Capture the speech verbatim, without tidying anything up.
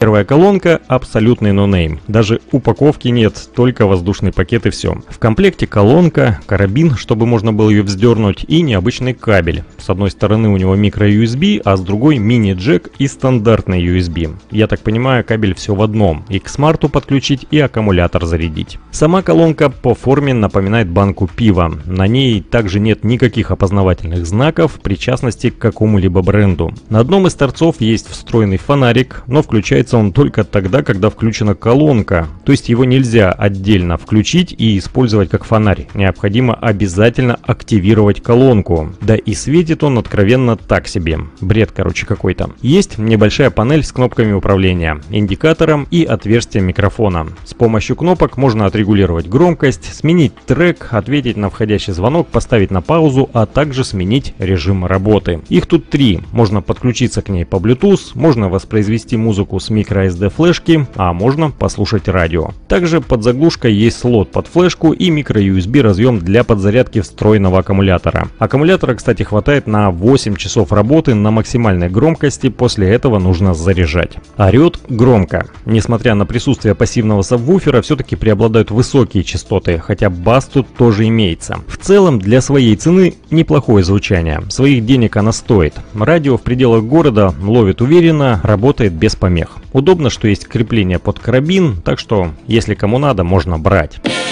Первая колонка – абсолютный нонейм. Даже упаковки нет, только воздушный пакет и все. В комплекте колонка, карабин, чтобы можно было ее вздернуть, и необычный кабель. С одной стороны у него микро-ю эс би, а с другой мини-джек и стандартный ю эс би. Я так понимаю, кабель все в одном. И к смарту подключить, и аккумулятор зарядить. Сама колонка по форме напоминает банку пива. На ней также нет никаких опознавательных знаков, причастности к какому-либо бренду. На одном из торцов есть встроенный фонарик, но включается он только тогда, когда включена колонка, то есть его нельзя отдельно включить и использовать как фонарь. Необходимо обязательно активировать колонку. Да и светит он откровенно так себе. Бред, короче, какой-то. Есть небольшая панель с кнопками управления, индикатором и отверстием микрофона. С помощью кнопок можно отрегулировать громкость, сменить трек, ответить на входящий звонок, поставить на паузу, а также сменить режим работы. Их тут три. Можно подключиться к ней по Bluetooth, можно воспроизвести музыку с microSD флешки, а можно послушать радио. Также под заглушкой есть слот под флешку и микро-ю эс би разъем для подзарядки встроенного аккумулятора. Аккумулятора, кстати, хватает на восемь часов работы на максимальной громкости, после этого нужно заряжать. Орет громко. Несмотря на присутствие пассивного сабвуфера, все-таки преобладают высокие частоты, хотя бас тут тоже имеется. В целом, для своей цены неплохое звучание. Своих денег она стоит. Радио в пределах города ловит уверенно, работает без помех. Удобно, что есть крепление под карабин, так что, если кому надо, можно брать.